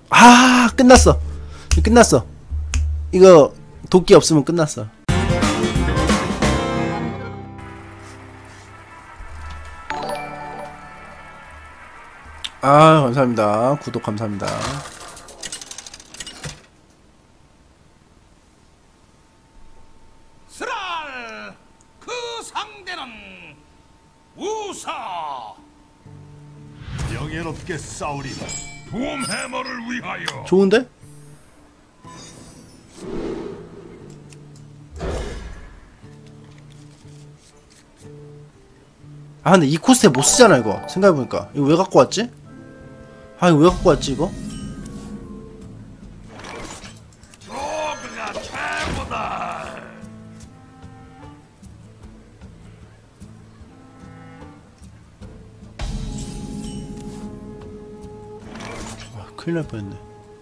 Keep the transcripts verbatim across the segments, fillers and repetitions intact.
아 끝났어. 끝났어. 이거 도끼 없으면 끝났어. 아 감사합니다. 구독 감사합니다. 스랄 그 상대는 우사. 명예롭게 싸우리라. 돔해머를 위하여. 좋은데? 아 근데 이 코스에 못쓰잖아 이거. 생각해보니까 이거 왜 갖고 왔지? 아 이거 왜 갖고 왔지 이거? 조그가 최고다. 아 큰일 날 뻔했네.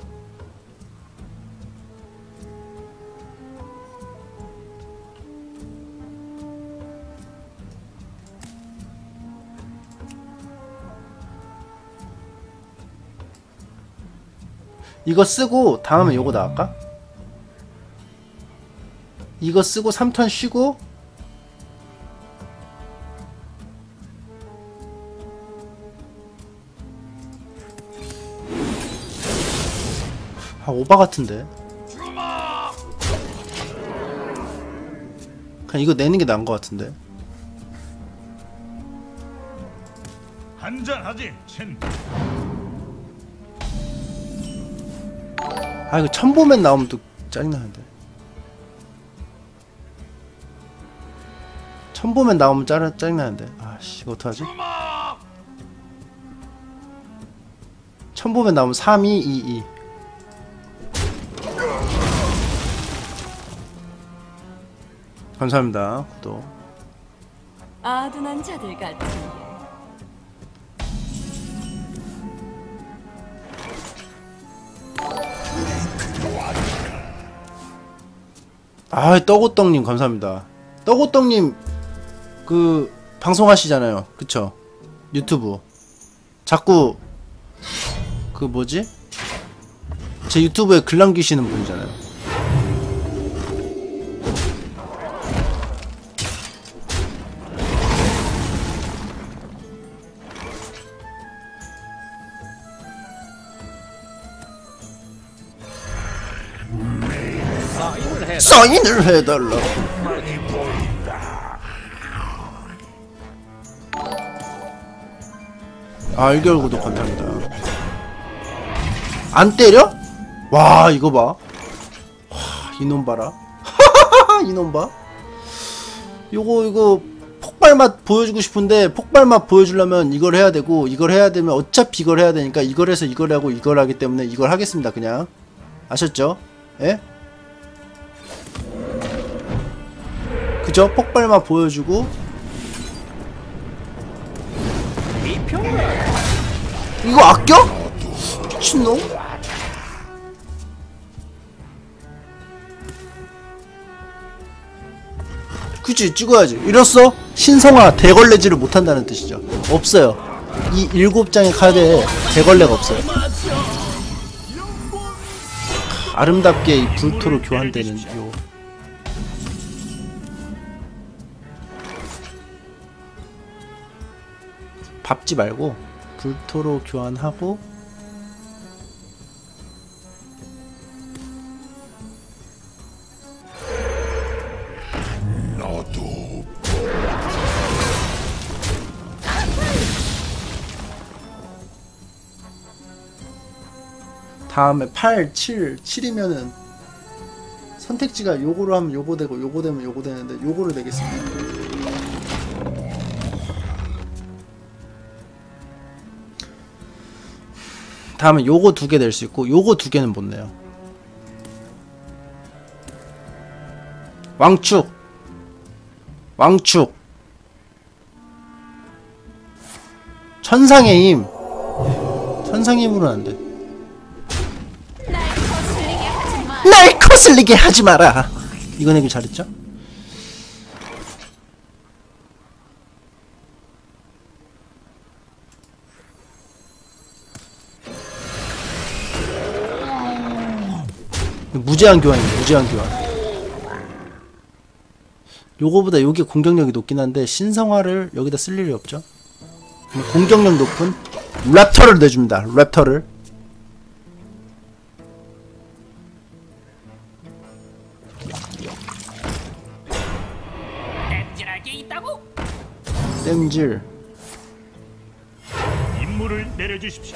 이거 쓰고 다음에 요거 나갈까? 이거 쓰고 삼 턴 쉬고 아 오바 같은데 그냥 이거 내는 게 나은 것 같은데. 한잔하지 친. 아 이거 첨보맨 나오면 또 짜증나는데. 첨보맨 나오면 짜증, 짜증나는데. 아씨 이거 어떡하지? 첨보맨 나오면 삼, 이, 이, 이. 감사합니다. 구독. 아둔한 자들 같은 아 떡오떡님 감사합니다. 떡오떡님 그 방송하시잖아요 그쵸? 유튜브 자꾸 그 뭐지? 제 유튜브에 글 남기시는 분이잖아요. 사인을 해달라. 아 일 개월 구독 감사합니다. 안 때려? 와 이거 봐. 와 이놈 봐라. 이놈 봐. 요거 이거 폭발맛 보여주고 싶은데 폭발맛 보여주려면 이걸 해야 되고 이걸 해야 되면 어차피 이걸 해야 되니까 이걸 해서 이걸 하고 이걸 하기 때문에 이걸 하겠습니다. 그냥 아셨죠? 예? 그죠? 폭발만 보여주고 이거 아껴? 미친놈? 그치 찍어야지. 이랬어? 신성아 대걸레질을 못한다는 뜻이죠. 없어요. 이 일곱 장의 카드에 대걸레가 없어요. 아름답게 이 불토로 교환되는 요 밟지 말고 불토로 교환하고 너도 다음에 팔, 칠, 칠이면은 선택지가 요거로 하면 요거 되고 요거 되면 요거 되는데 요거를 내겠습니다. 다음에 요거 두 개 낼 수 있고 요거 두 개는 못 내요. 왕축 왕축 천상의 힘 천상의 힘으로는 안돼. 날 거슬리게 하지 마라. 이거 내기 잘했죠? 무제한 교환이에요. 무제한 교환. 요거보다 요게 공격력이 높긴 한데 신성화를 여기다 쓸 일이 없죠. 공격력 높은 랩터를 내줍니다. 랩터를. 땜질할 게 있다고? 땜질. 임무를 내려주십시오.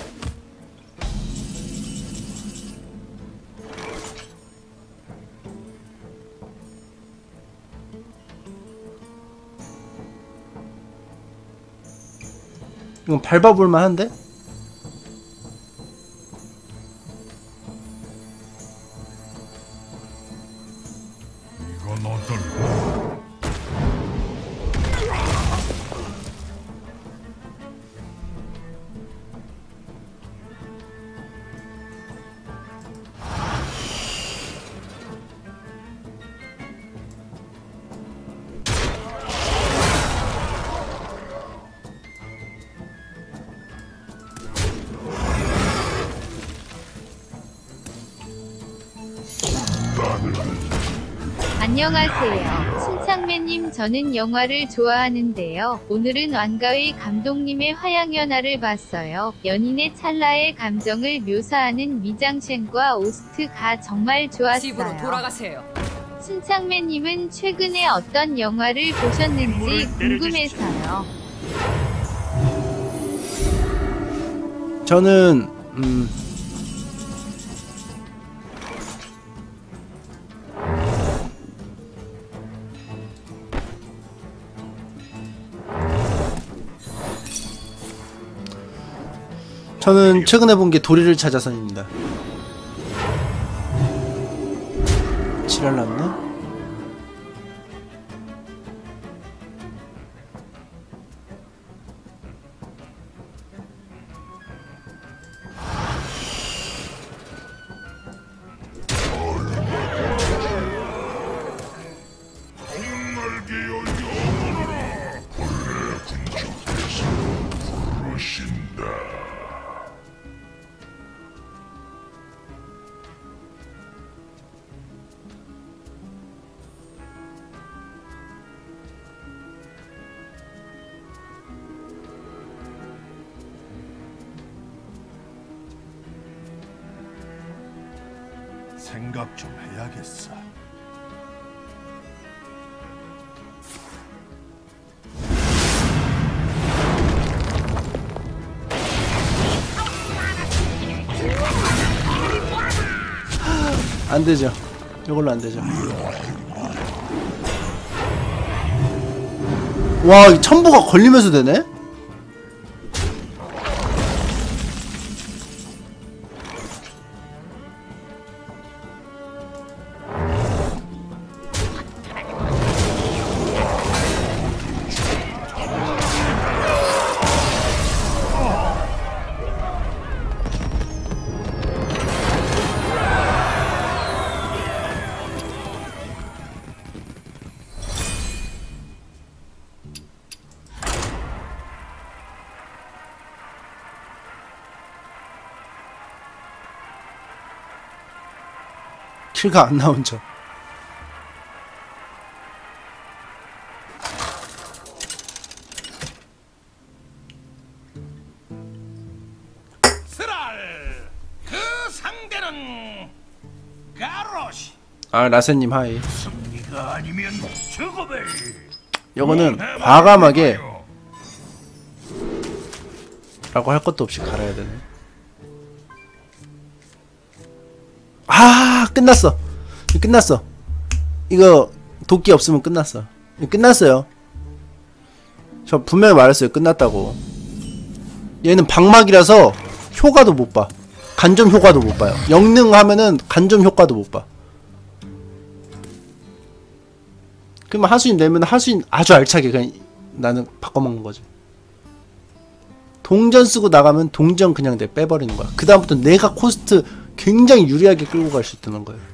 이건 밟아볼만 한데? 이건 어떨까? 안녕하세요. 신창매님, 저는 영화를 좋아하는데요. 오늘은 완가의 감독님의 화양연화를 봤어요. 연인의 찰나의 감정을 묘사하는 미장센과 오스트가 정말 집으로 좋았어요. 돌아가세요. 신창매님은 최근에 어떤 영화를 보셨는지 궁금해서요. 저는 음 저는 최근에 본 게 도리를 찾아서입니다. 지랄 났네? 생각 좀 해야겠어. 안 되죠. 이걸로 안 되죠. 와, 이 첨보가 걸리면서 되네? 킬가 안 나온 척. 스랄! 그 상대는 가로시. 아, 라센님 하이. 승리가 아니면 죽음을. 요거는 과감하게 라고 할 것도 없이 갈아야 되네. 아, 끝났어. 끝났어. 이거 도끼 없으면 끝났어. 끝났어요. 저 분명히 말했어요. 끝났다고. 얘는 방막이라서 효과도 못 봐. 간점 효과도 못 봐요. 영능하면은 간점 효과도 못 봐. 그러면 하수인 내면 하수인 아주 알차게 그냥 나는 바꿔먹는 거지. 동전 쓰고 나가면 동전 그냥 내 빼버리는 거야. 그 다음부터 내가 코스트 굉장히 유리하게 끌고 갈 수 있다는 거예요.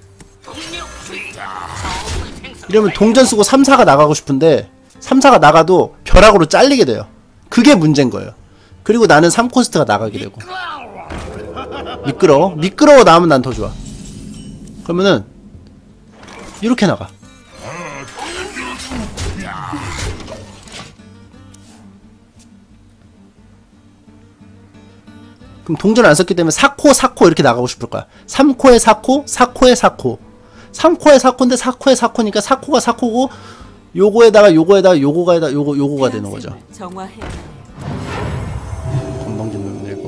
이러면 동전 쓰고 삼, 사가 나가고 싶은데 삼, 사가 나가도 벼락으로 잘리게 돼요. 그게 문제인 거예요. 그리고 나는 삼 코스트가 나가게 되고. 미끄러워? 미끄러워 나오면 난 더 좋아. 그러면은 이렇게 나가. 그럼 동전을 안 썼기 때문에 사 코 사 코 이렇게 나가고 싶을 거야. 삼 코에 사 코 사 코에 사 코 삼 코에 사 코인데 사 코에 사 코니까 사 코가 사 코고 요거에다가 요거에다가 요거가 에다 요거 요거가 되는 거죠. 정화해야 해요. 건방진 놈이네 이거.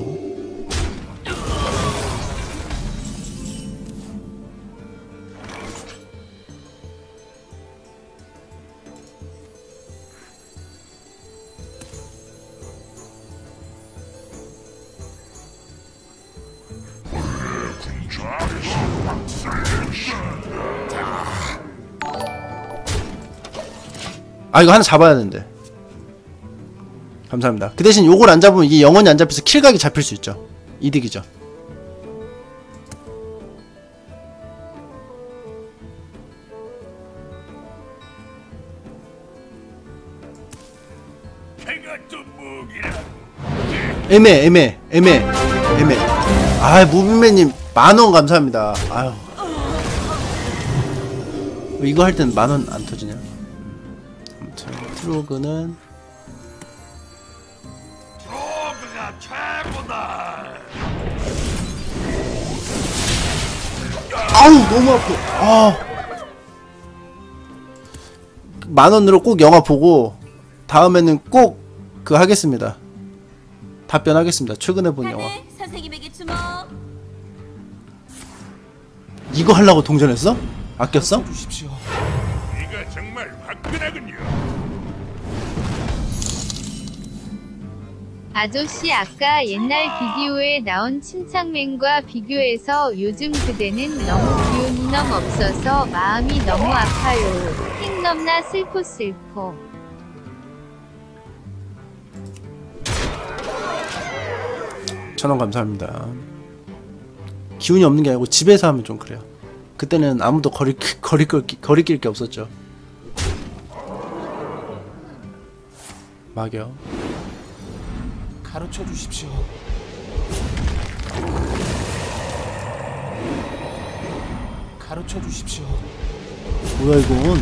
아 이거 하나 잡아야 되는데. 감사합니다. 그 대신 요걸 안 잡으면 이게 영원히 안 잡혀서 킬각이 잡힐 수 있죠. 이득이죠. 애매 애매 애매 애매. 아 무빙맨님 만원 감사합니다. 아유 이거 할 땐 만원 안 터지냐. 아무튼 트로그는 트로그가 최고다. 아우 너무 아파. 아 만원으로 꼭 영화 보고 다음에는 꼭 그 하겠습니다. 답변하겠습니다. 최근에 본 영화. 선생님에게 주목. 이거 하려고 동전했어? 아꼈어? 이거 정말 화끈하군요. 아저씨 아까 옛날 비디오에 나온 침착맨과 비교해서 요즘 그대는 너무 기운이 너무 없어서 마음이 너무 아파요. 핵 넘나 슬퍼 슬퍼. 천원 감사합니다. 기운이 없는 게 아니고 집에서 하면 좀 그래요. 그때는 아무도 거리 거리 끌기 거리 낄 게 없었죠. 막여. 가르쳐 주십시오. 가르쳐 주십시오. 뭐야 이건?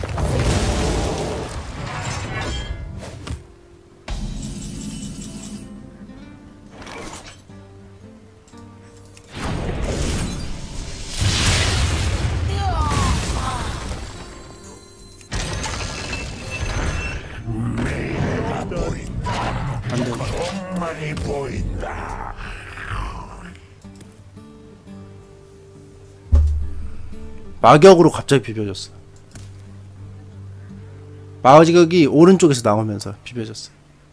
많이 보인다. 마격으로 갑자기 비벼졌어. 마격이 오른쪽에서 나오면서 비벼졌어.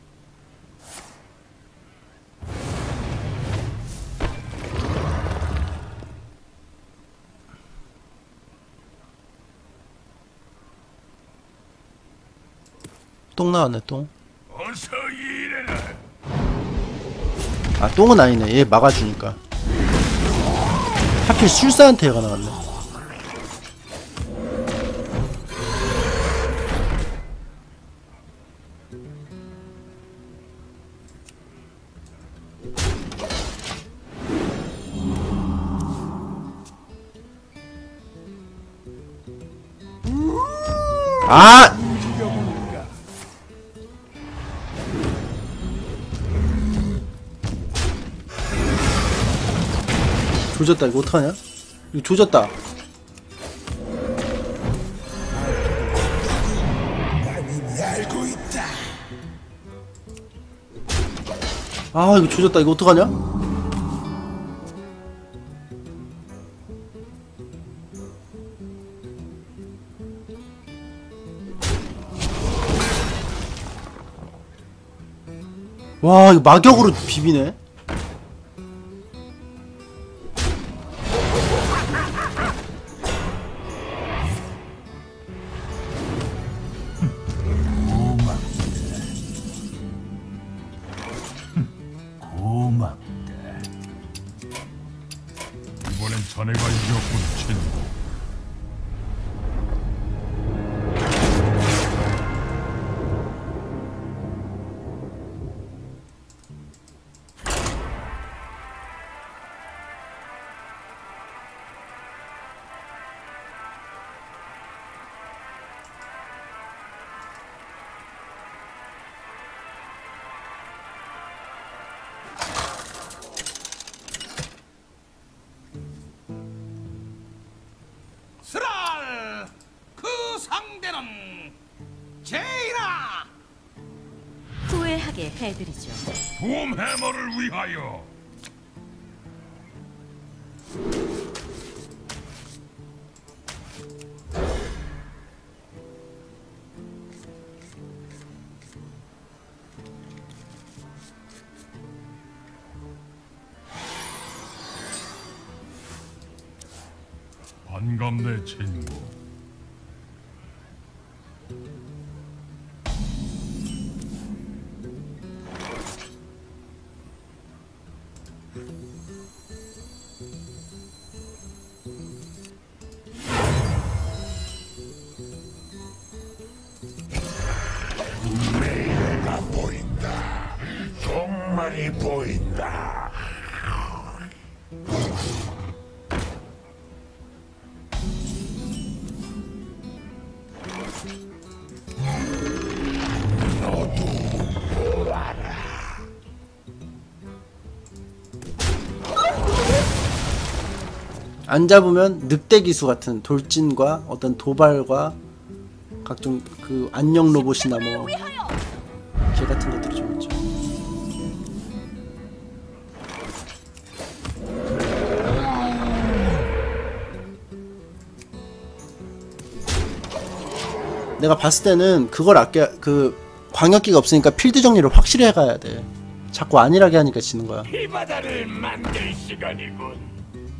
똥 나왔네 똥. 어서 일해라. 아 똥은 아니네. 얘 막아주니까. 하필 술사한테 얘가 나왔네. 아! 조졌다. 이거 어떡하냐? 이거 조졌다. 아 이거 조졌다. 이거 어떡하냐? 와 이거 마격으로 비비네. 고맙다. 이번엔 자네가 이겼군, 친구. 후회하게 해드리죠. 돔 해머를 위하여. 반갑네 친구. 내가 보인다. 정말이 보인다. 안 잡으면 늑대 기수 같은 돌진과 어떤 도발과 각종 그 안녕 로봇이나 뭐 개 같은 것들이 좀 있죠. 내가 봤을 때는 그걸 아껴 그 광역기가 없으니까 필드 정리를 확실히 해가야 돼. 자꾸 안일하게 하니까 지는 거야. 이 바다를 만들 시간이군.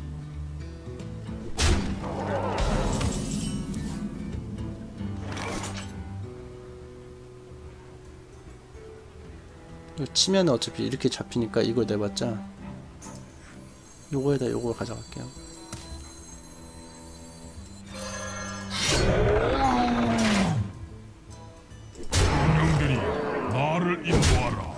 이거 치면은 어차피 이렇게 잡히니까 이걸 내봤자 요거에다 요걸 가져갈게요. 형들이 나를 인도하라.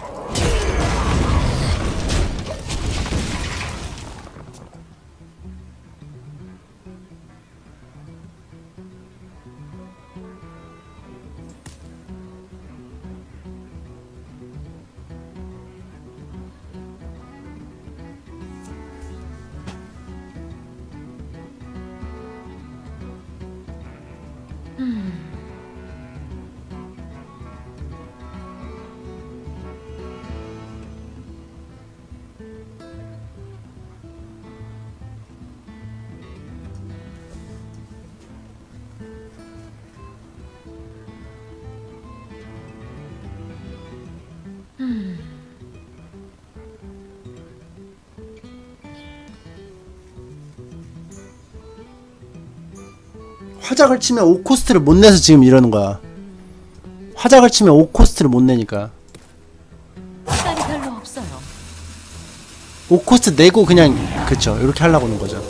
화작을 치면 오 코스트를 못 내서 지금 이러는 거야. 화작을 치면 오 코스트를 못 내니까. 시간이 별로 없어요. 오 코스트 내고 그냥 그쵸 이렇게 하려고 하는 거죠.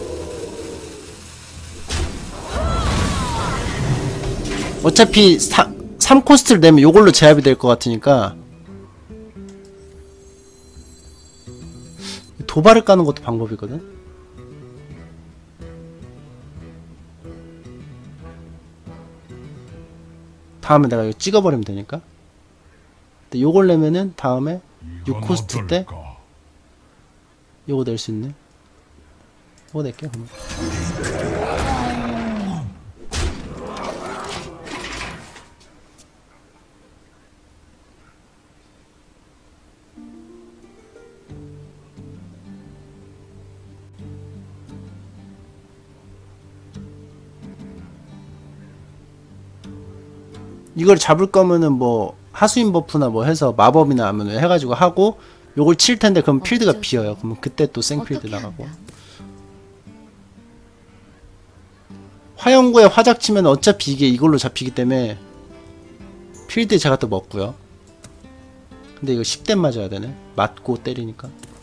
어차피 사, 삼 코스트를 내면 요걸로 제압이 될 것 같으니까 도발을 까는 것도 방법이거든. 다음에 내가 이거 찍어버리면 되니까. 근데 요걸 내면은 다음에 육 코스트 때 요거 낼 수 있네. 요거 낼게요 그러면. 이걸 잡을 거면은 뭐 하수인 버프나 뭐 해서 마법이나 하면 해가지고 하고 요걸 칠 텐데 그럼 필드가 비어요. 그러면 그때 또 생필드 나가고. 화영구에 화작 치면 어차피 이게 이걸로 잡히기 때문에 필드 제가 또 먹고요. 근데 이거 십 대 맞아야 되네. 맞고 때리니까.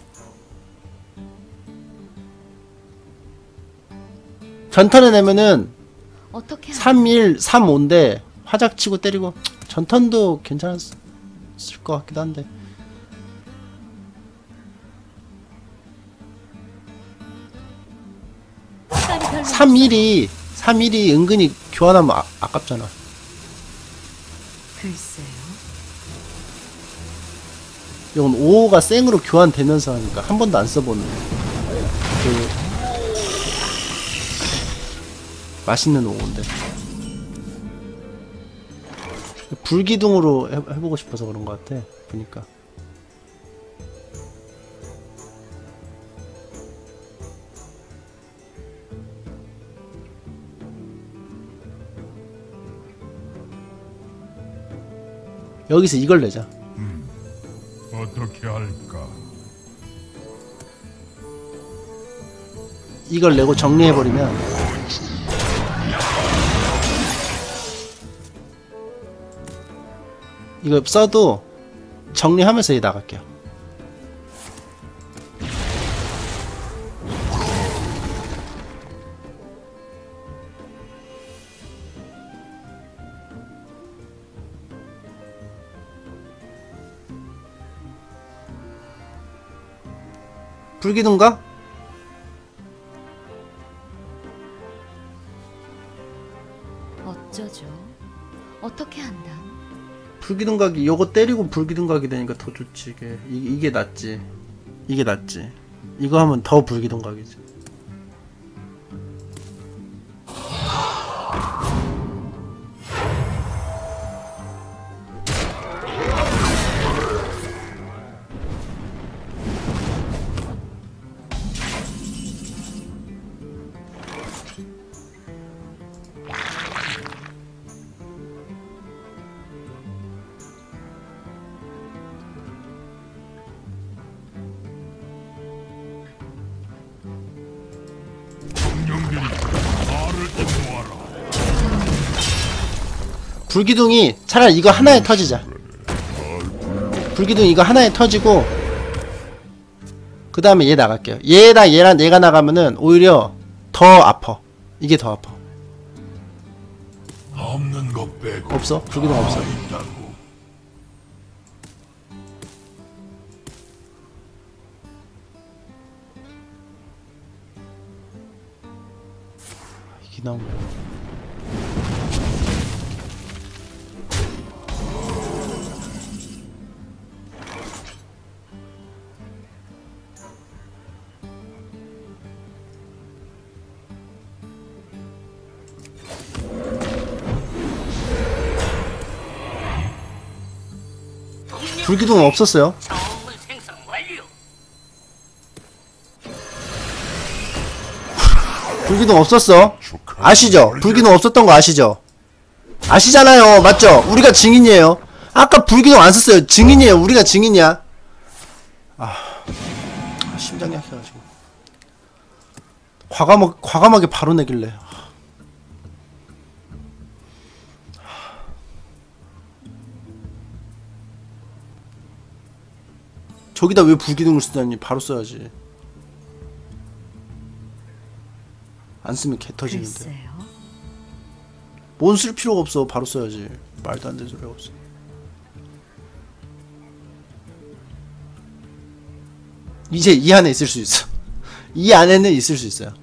전턴에 내면은 삼 일, 삼 오인데 화작 치고 때리고 전턴도 괜찮았을 것 같기도 한데. 삼 일이 삼 일이 은근히 교환하면 아, 아깝잖아. 글쎄요. 이건 오호가 생으로 교환되면서 하니까 한 번도 안 써보는 그 맛있는 오호인데. 불기둥으로 해, 해보고 싶어서 그런 것 같아. 보니까. 여기서 이걸 내자. 어떻게 할까? 이걸 내고 정리해버리면 이거 써도 정리하면서 얘 나갈게요. 불기둥가? 어쩌죠? 어떻게 한다? 불기둥각이 요거 때리고 불기둥각이 되니까 더 좋지. 이게 이, 이게 낫지. 이게 낫지. 이거 하면 더 불기둥각이지. 정령들이 나를 인도하라. 불기둥이 차라리 이거 하나에 터지자. 불기둥 이거 하나에 터지고 그 다음에 얘 나갈게요. 얘랑 얘랑 얘가 나가면은 오히려 더 아파. 이게 더 아파. 없는 것 빼고 없어? 불기둥 없어. 있다고. 이게 나오네. 불기둥은 없었어요. 불기둥 없었어. 아시죠? 불기둥 없었던 거 아시죠? 아시잖아요. 맞죠? 우리가 증인이에요. 아까 불기둥 안 썼어요. 증인이에요. 우리가 증인이야. 아, 심장이 약해가지고 과감하게, 과감하게 바로 내길래. 저기다 왜 불기둥을 쓰다니. 바로 써야지. 안 쓰면 개 터지는데. 글쎄요. 뭔 쓸 필요가 없어. 바로 써야지. 말도 안 되는 소리가 없어. 이제 이 안에 있을 수 있어. 이 안에는 있을 수 있어요.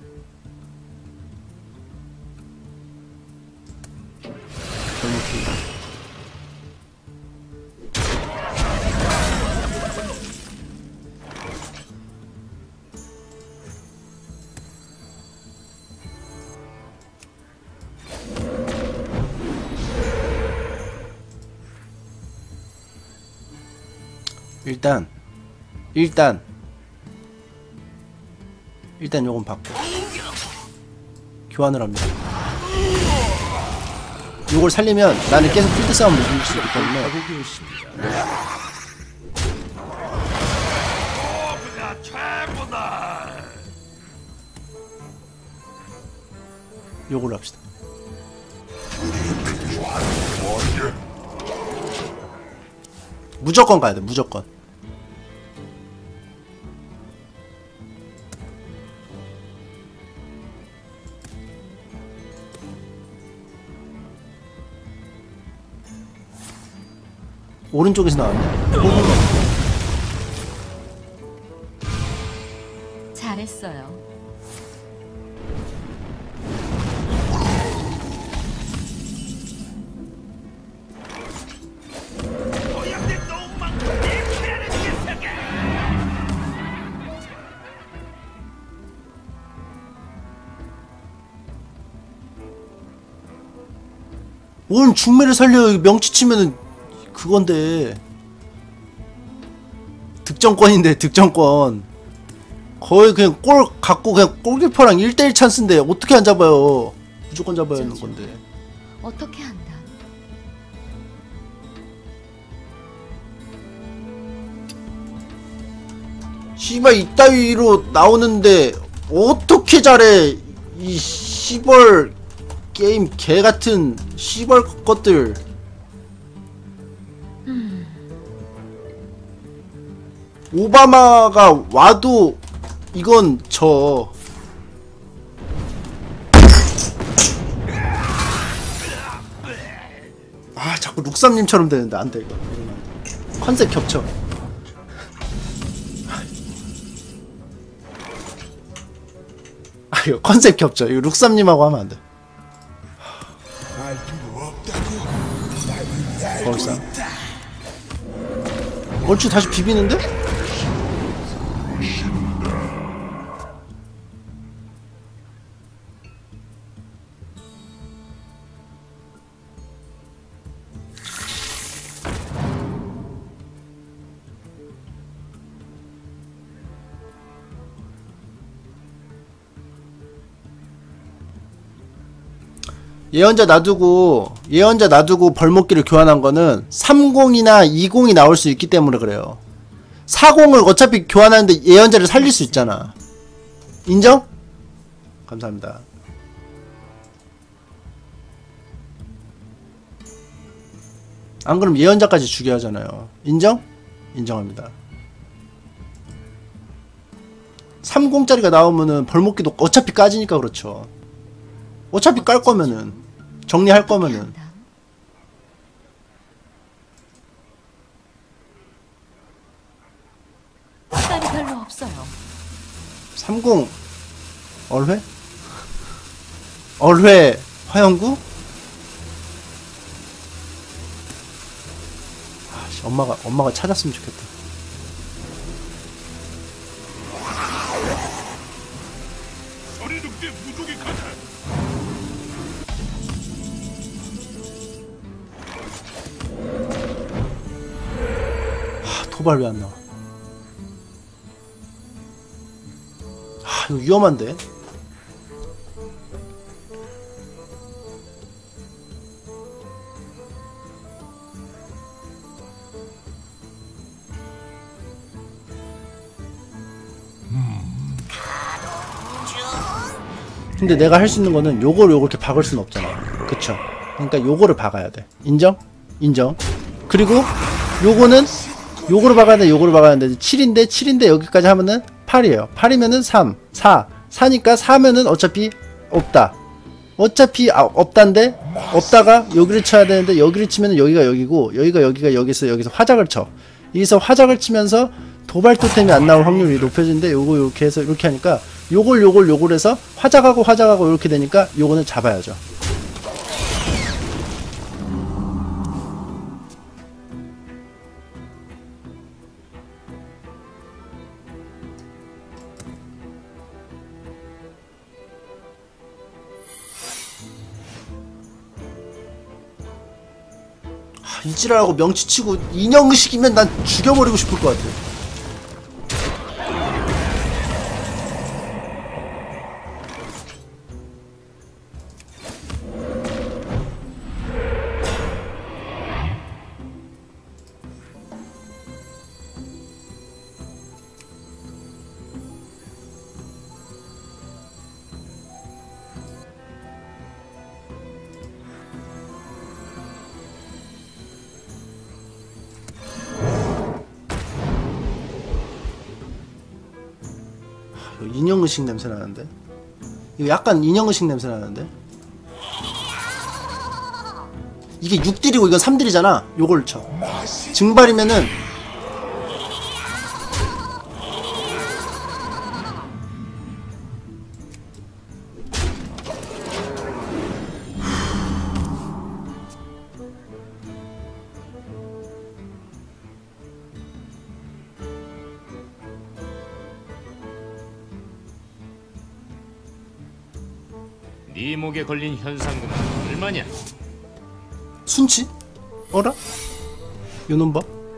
일단 일단 일단 요건 받고 교환을 합니다. 요걸 살리면 나는 계속 필드 싸움을 이길 수 있기 때문에 요걸로 합시다. 무조건 가야 돼. 무조건. 오른쪽에서 나왔네. 잘했어요. 뭔 중매를 살려. 명치 치면은 그건데. 득점권인데 득점권. 거의 그냥 골 갖고 그냥 골키퍼랑 일 대일 찬스인데 어떻게 안 잡아요. 무조건 잡아야 하는 건데. 어떻게 한다. 씨발 이따위로 나오는데 어떻게 잘해. 이 씨벌 게임 개같은 씨벌 것들. 오바마가 와도 이건 저 아 자꾸 룩삼님처럼 되는데 안돼 이거. 컨셉 겹쳐. 아 이거 컨셉 겹쳐. 이거 룩삼님하고 하면 안돼. 벌써 얼추 다시 비비는데? 예언자 놔두고 예언자 놔두고 벌목기를 교환한 거는 삼십이나 이십이 나올 수 있기 때문에 그래요. 사십을 어차피 교환하는데 예언자를 살릴 수 있잖아. 인정? 감사합니다. 안 그럼 예언자까지 죽여야 하잖아요. 인정? 인정합니다. 삼십짜리가 나오면은 벌목기도 어차피 까지니까 그렇죠. 어차피 깔 거면은 정리할 거면은 시간이 별로 없어요. 삼십 얼회? 얼회 화영구? 아씨 엄마가 엄마가 찾았으면 좋겠다. 소리 늑대 무적의 가자. 도발 왜 안 나와? 아 이거 위험한데? 근데 내가 할 수 있는 거는 요걸 요걸 이렇게 박을 수는 없잖아. 그쵸? 그러니까 요거를 박아야 돼. 인정? 인정. 그리고 요거는 요거를 박아야 돼. 요거를 박아야 돼. 칠인데 칠인데 여기까지 하면은 팔이에요. 팔이면은 삼, 사, 사니까 사면은 어차피 없다. 어차피 아, 없단데 없다가 여기를 쳐야 되는데 여기를 치면은 여기가 여기고 여기가 여기가 여기서 여기서 화작을 쳐. 여기서 화작을 치면서 도발 토템이 안 나올 확률이 높아지는데 요거 요렇게 해서 이렇게 하니까 요걸 요걸 요걸 해서 화작하고 화작하고 이렇게 되니까 요거는 잡아야죠. 이지랄하고 명치치고 인형의식이면 난 죽여버리고 싶을 것 같아. 인형의식 냄새 나는데? 이거 약간 인형의식 냄새 나는데? 이게 육 딜이고 이건 삼 딜이잖아. 요걸 쳐. 증발이면은 네 목에 걸린 현상금은 얼마냐? 순치? 어라? 요놈 봐.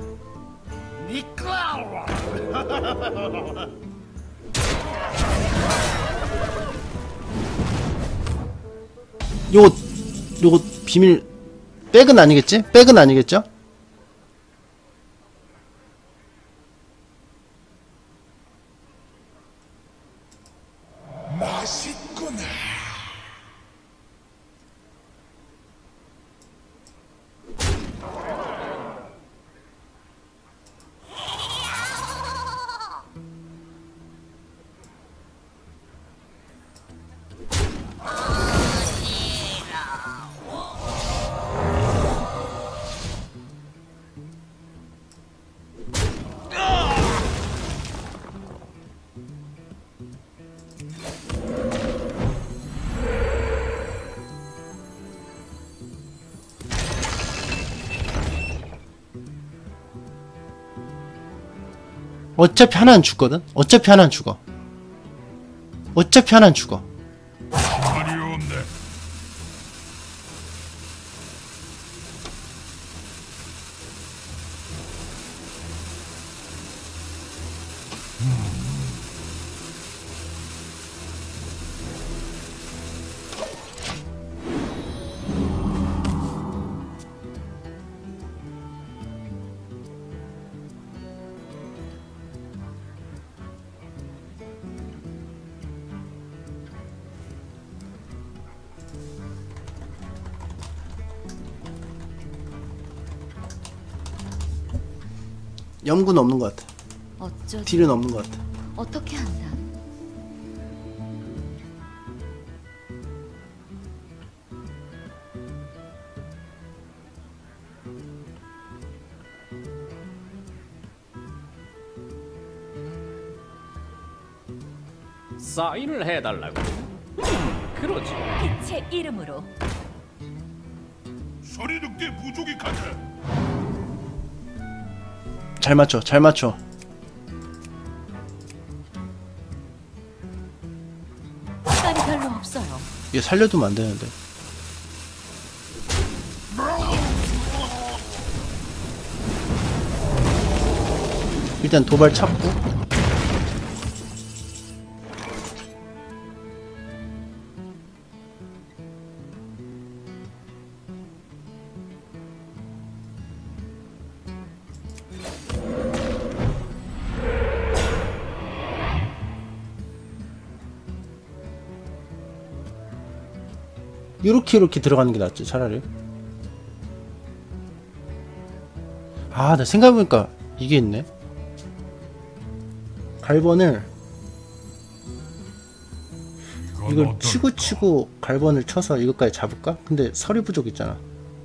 요거 요거 비밀 백은 아니겠지? 백은 아니겠죠? 맛있구나. 어차피 하나는 죽거든? 어차피 하나는 죽어. 어차피 하나는 죽어. 말이 없네. 염구는 없는 것 같아. 어쩌지? 딜은 없는 것 같아. 어떻게 한다? 사인을 해달라고. 음, 그러지. 빛의 이름으로. 소리 늑대 부족이 같아. 잘 맞춰, 잘 맞춰. 시간이 별로 없어요. 얘 살려두면 안 되는데. 일단 도발 찾고. 이렇게 이렇게 들어가는 게 낫지 차라리. 아, 나 생각해보니까 이게 있네. 갈번을 이걸 치고 치고 갈번을 쳐서 이것까지 잡을까? 근데 서리 부족 있잖아.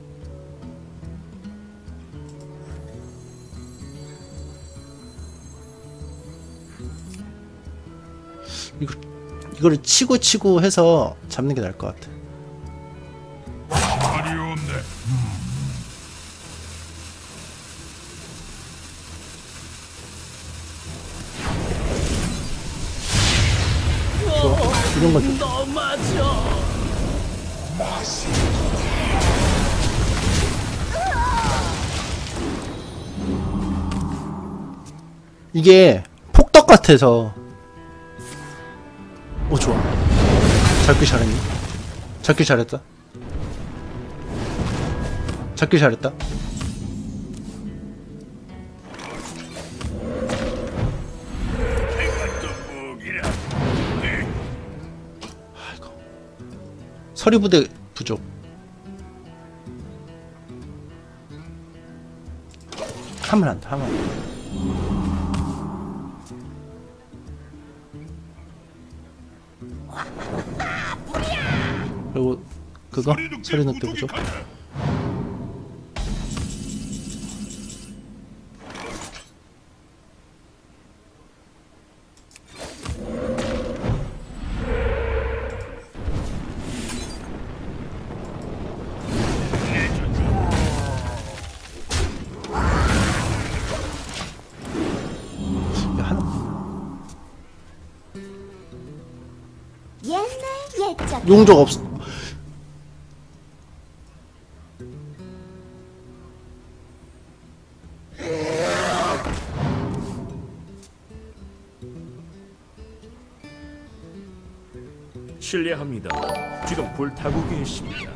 이거 이거를 치고 치고 해서 잡는 게 나을 것 같아. 말이 없네. 좋아. 이런 건 좋다. 너 맞아. 이게 폭덕 같아서. 오, 좋아. 잡기 잘했네. 잡기 잘했다. 잡기 잘했다. 아이고. 서리부대 부족. 하면 안 돼, 하면 안 돼. 그리고 그거? 서리 늑대 부족. 야, 하나 옛날 옛적. 용적 없어. 실례합니다. 지금 불타고 계십니다.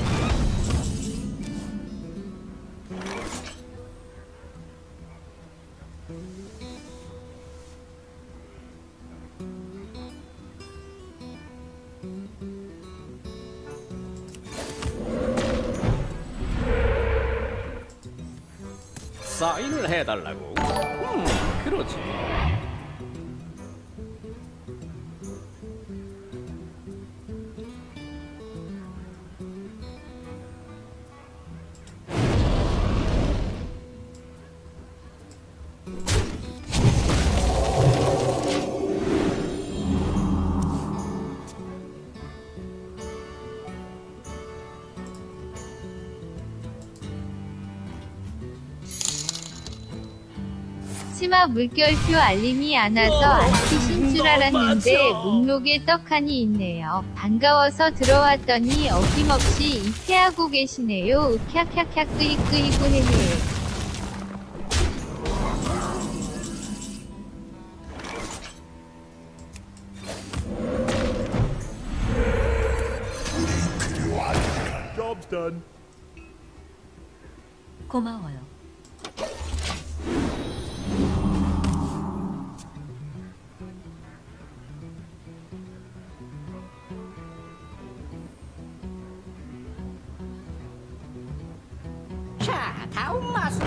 사인을 해달라고? 음, 그러지. 치마 물결표 알림이 안 와서 안 키신 줄 알았는데 목록에 떡하니 있네요. 반가워서 들어왔더니 어김없이 이케하고 계시네요. 캬캬캬 끄이끄이고 헤헤. Job's done. 고마워요. 자, 다음 마술.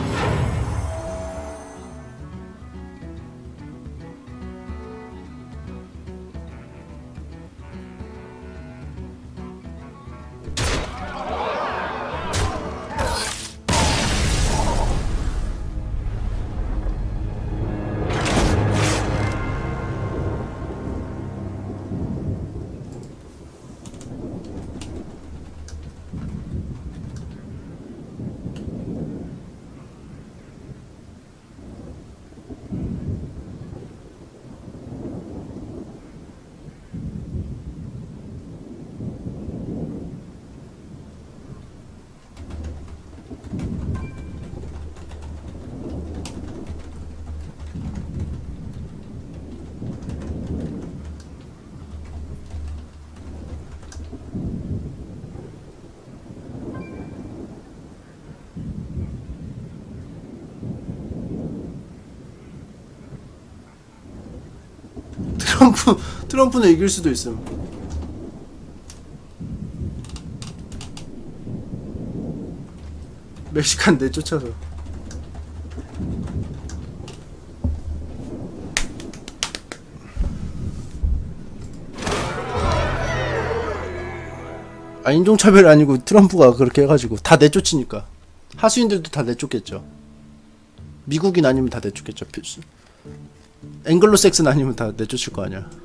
트럼프 트럼프는 이길 수도 있음. 멕시칸 내쫓아서. 아, 인종차별 아니고 트럼프가 그렇게 해가지고 다 내쫓으니까 하수인들도 다 내쫓겠죠. 미국인 아니면 다 내쫓겠죠. 필수. 앵글로색슨 아니면 다 내쫓을 거 아니야.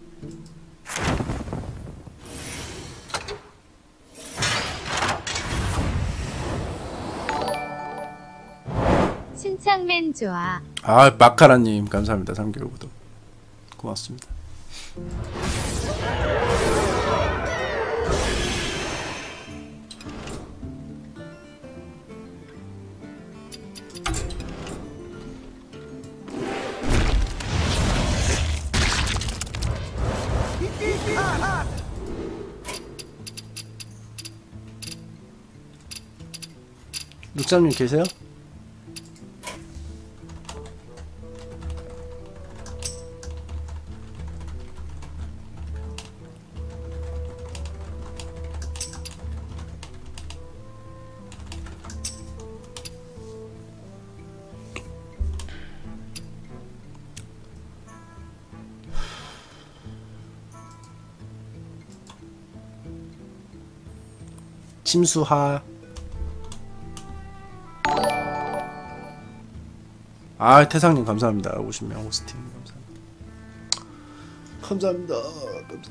침착맨 좋아. 아, 마카라님 감사합니다. 삼 개월 구독 고맙습니다. 룩삼님 계세요? 침수하. 아, 태상님 감사합니다. 오십 명 호스팅 감사합니다. 감사합니다. 감사합니다.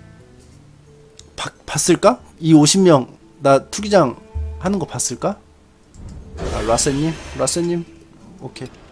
바, 봤을까? 이 오십 명 나 투기장 하는 거 봤을까? 아, 라세님? 라세님? 오케이.